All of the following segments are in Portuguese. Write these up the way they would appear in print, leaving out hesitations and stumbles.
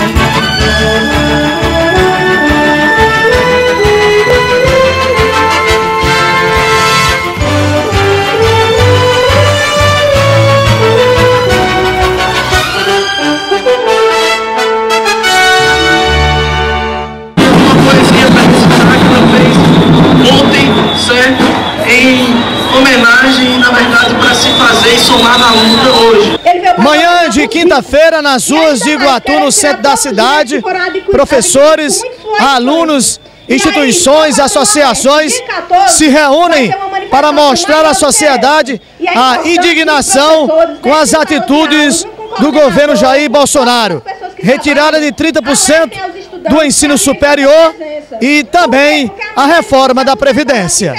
Manhã de quinta-feira, nas ruas de Iguatu, no centro da cidade, professores, alunos, instituições, associações se reúnem para mostrar à sociedade a indignação com as atitudes do governo Jair Bolsonaro. Retirada de 30% do ensino superior e também a reforma da Previdência.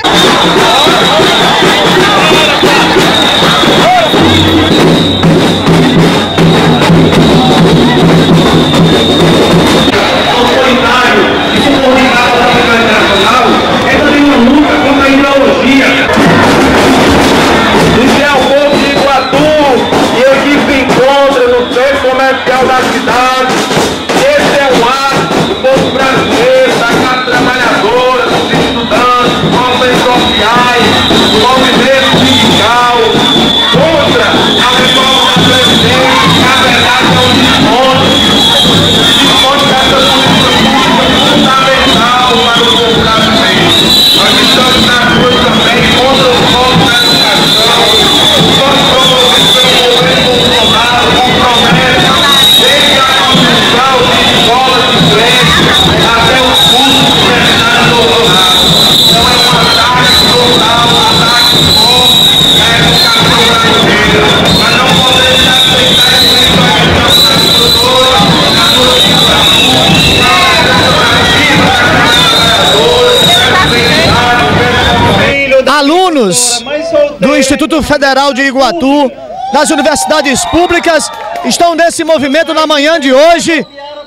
Alunos do Instituto Federal de Iguatu, das universidades públicas, estão nesse movimento na manhã de hoje,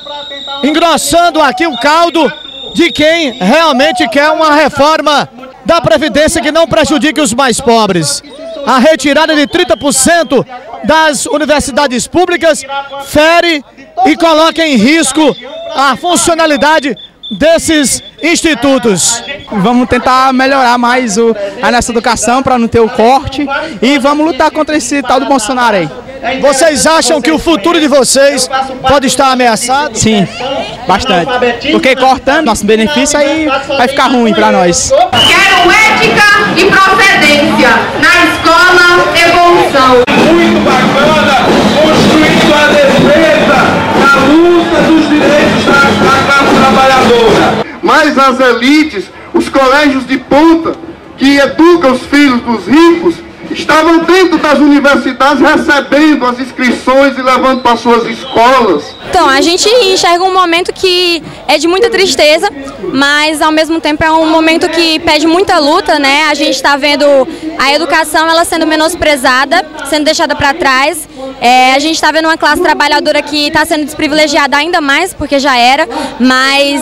engrossando aqui o caldo de quem realmente quer uma reforma da Previdência que não prejudique os mais pobres. A retirada de 30% das universidades públicas fere e coloca em risco a funcionalidade desses institutos. Vamos tentar melhorar mais a nossa educação para não ter o corte e vamos lutar contra esse tal do Bolsonaro aí. Vocês acham que o futuro de vocês pode estar ameaçado? Sim, bastante. Porque cortando nosso benefício aí vai ficar ruim para nós. Quero ética e procedência. Na escola, evolução. Muito bacana, construindo a defesa da luta dos direitos da classe trabalhadora. Mas as elites, os colégios de ponta, que educam os filhos dos ricos, estavam dentro das universidades recebendo as inscrições e levando para suas escolas. Então, a gente enxerga um momento que é de muita tristeza, mas ao mesmo tempo é um momento que pede muita luta, né? A gente está vendo a educação ela sendo menosprezada, sendo deixada para trás. A gente está vendo uma classe trabalhadora que está sendo desprivilegiada ainda mais, porque já era, mas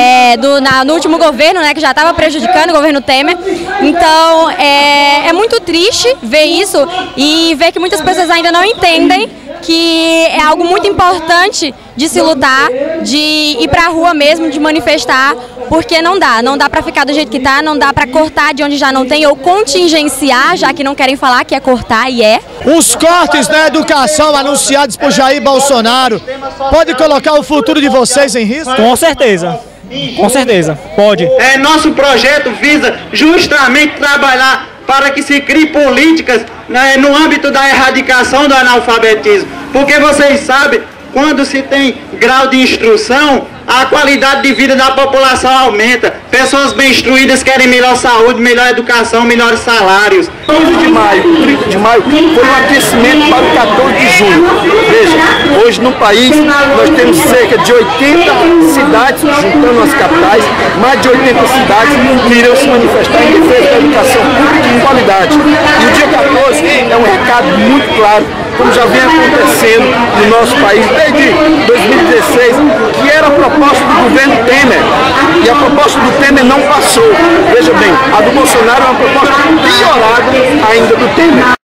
no último governo, né, que já estava prejudicando o governo Temer. Então, é muito triste ver isso e ver que muitas pessoas ainda não entendem que é algo muito importante de se lutar, de ir para a rua mesmo, de manifestar, porque não dá para ficar do jeito que está, não dá para cortar de onde já não tem ou contingenciar, já que não querem falar que é cortar e é. Os cortes na educação anunciados por Jair Bolsonaro pode colocar o futuro de vocês em risco? Com certeza. Com certeza, pode. Nosso projeto visa justamente trabalhar para que se crie políticas, né, no âmbito da erradicação do analfabetismo. Porque vocês sabem, quando se tem grau de instrução, a qualidade de vida da população aumenta. Pessoas bem instruídas querem melhor saúde, melhor educação, melhores salários. 11 de maio, 30 de maio, foi um aquecimento para o 14 de junho. Veja, hoje no país nós temos cerca de 80 cidades, juntando as capitais, mais de 80 cidades que irão se manifestar em defesa da educação pública de qualidade. E o dia 14 é um recado muito claro, como já vem acontecendo no nosso país desde 2016, que era a proposta do governo Temer, e a proposta do Temer não passou. Veja bem, a do Bolsonaro é uma proposta piorada ainda do Temer.